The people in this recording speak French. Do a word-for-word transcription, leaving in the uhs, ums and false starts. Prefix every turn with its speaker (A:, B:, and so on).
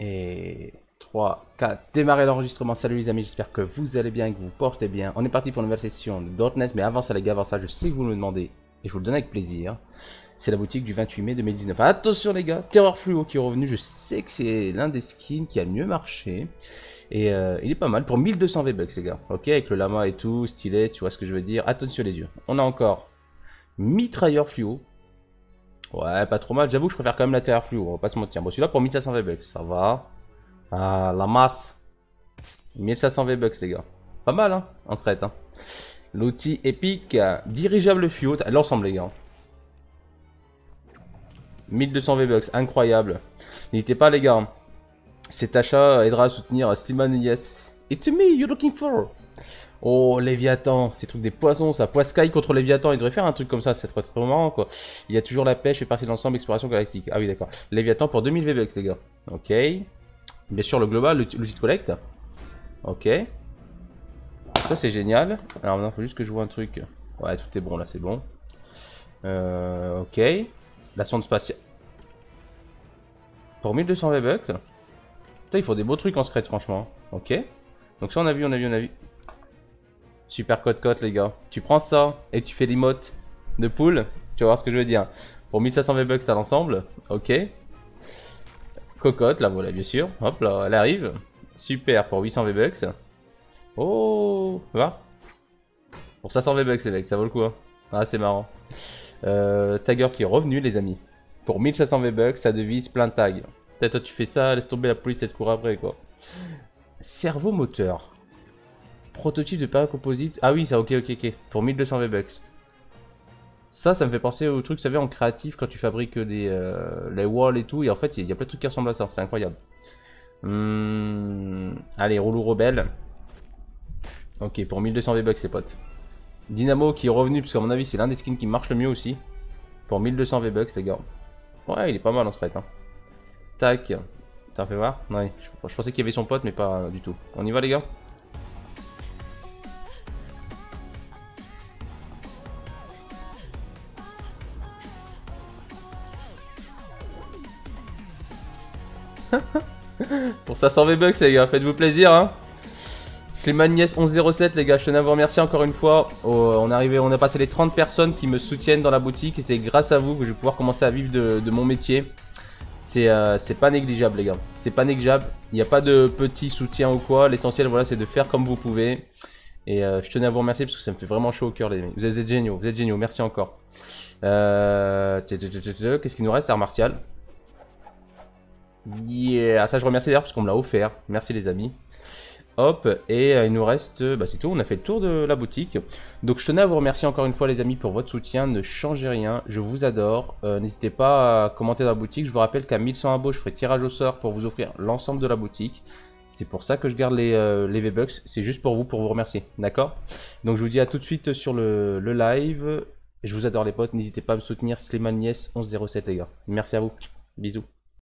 A: Et trois, quatre, démarrer l'enregistrement. Salut les amis, j'espère que vous allez bien et que vous vous portez bien. On est parti pour une nouvelle session de Darkness, mais avant ça les gars, avant ça je sais que vous me le demandez et je vous le donne avec plaisir. C'est la boutique du vingt-huit mai deux mille dix-neuf. Attention les gars, Terreur Fluo qui est revenu, je sais que c'est l'un des skins qui a le mieux marché. Et euh, il est pas mal pour mille deux cents V-Bucks les gars. Ok, avec le lama et tout, stylé, tu vois ce que je veux dire. Attention les yeux. On a encore Mitrailleur Fluo. Ouais, pas trop mal. J'avoue, je préfère quand même la Terreur Fluo, on va pas se mentir. Bon, celui-là pour mille cinq cents V-Bucks, ça va. Ah, la masse. mille cinq cents V-Bucks les gars. Pas mal hein, en traite. Hein. L'outil épique, dirigeable Fluo, l'ensemble les gars. mille deux cents V-Bucks, incroyable. N'hésitez pas les gars. Cet achat aidera à soutenir Slimane Yes. It's me you're looking for. Oh, Léviathan, ces trucs des poissons, ça. Poiscaille contre Léviathan, il devrait faire un truc comme ça, c'est très très marrant quoi. Il y a toujours la pêche et partie de l'ensemble, exploration galactique. Ah oui, d'accord. Léviathan pour deux mille V-Bucks, les gars. Ok. Bien sûr, le global, l'outil de collecte. Ok. Ça, c'est génial. Alors maintenant, il faut juste que je vois un truc. Ouais, tout est bon là, c'est bon. Euh, ok. La sonde spatiale. Pour mille deux cents V-Bucks. Putain, il faut des beaux trucs en secret, franchement. Ok. Donc ça, on a vu, on a vu, on a vu. Super cote-cote, les gars. Tu prends ça et tu fais l'emote de poule. Tu vas voir ce que je veux dire. Pour mille cinq cents V-Bucks, t'as l'ensemble. Ok. Cocotte, là, voilà, bien sûr. Hop là, elle arrive. Super, pour huit cents V-Bucks. Oh, va. Pour cinq cents V-Bucks, les mecs, ça vaut le coup. Hein. Ah, c'est marrant. Euh, Tagger qui est revenu, les amis. Pour mille sept cents V-Bucks, ça devise plein de tags. Peut-être toi, tu fais ça, laisse tomber la police et te court après, quoi. Cerveau moteur. Prototype de paracomposite. Ah oui, ça, ok, ok, ok. Pour mille deux cents V-Bucks. Ça, ça me fait penser au truc, vous savez, en créatif, quand tu fabriques des euh, les walls et tout. Et en fait, il y, y a plein de trucs qui ressemblent à ça. C'est incroyable. Hum, allez, Roulou Rebelle. Ok, pour mille deux cents V-Bucks, les potes. Dynamo qui est revenu, parce qu'à mon avis, c'est l'un des skins qui marche le mieux aussi. Pour mille deux cents V-Bucks, les gars. Ouais, il est pas mal en ce fait. Hein. Tac. Ça fait voir? Ouais, je, je pensais qu'il y avait son pote, mais pas euh, du tout. On y va, les gars? Pour cinq cents V-Bucks les gars, faites-vous plaisir hein. Slimane Yes onze zéro sept les gars, je tenais à vous remercier encore une fois. Oh, on, est arrivé, on a passé les trente personnes qui me soutiennent dans la boutique et c'est grâce à vous que je vais pouvoir commencer à vivre de, de mon métier. C'est euh, pas négligeable les gars, c'est pas négligeable. Il n'y a pas de petit soutien ou quoi, l'essentiel voilà c'est de faire comme vous pouvez. Et euh, je tenais à vous remercier parce que ça me fait vraiment chaud au cœur les amis. Vous êtes géniaux, vous êtes géniaux, merci encore. Euh... Qu'est-ce qu'il nous reste? Art martial. Yeah, ça je remercie d'ailleurs parce qu'on me l'a offert. Merci les amis. Hop, et euh, il nous reste, bah c'est tout, on a fait le tour de la boutique. Donc je tenais à vous remercier encore une fois les amis pour votre soutien, ne changez rien, je vous adore. Euh, N'hésitez pas à commenter dans la boutique, je vous rappelle qu'à mille cent abos je ferai tirage au sort pour vous offrir l'ensemble de la boutique. C'est pour ça que je garde les, euh, les V-Bucks, c'est juste pour vous, pour vous remercier, d'accord? Donc je vous dis à tout de suite sur le, le live, je vous adore les potes, n'hésitez pas à me soutenir, Slimane Yes onze zéro sept les gars. Merci à vous, bisous.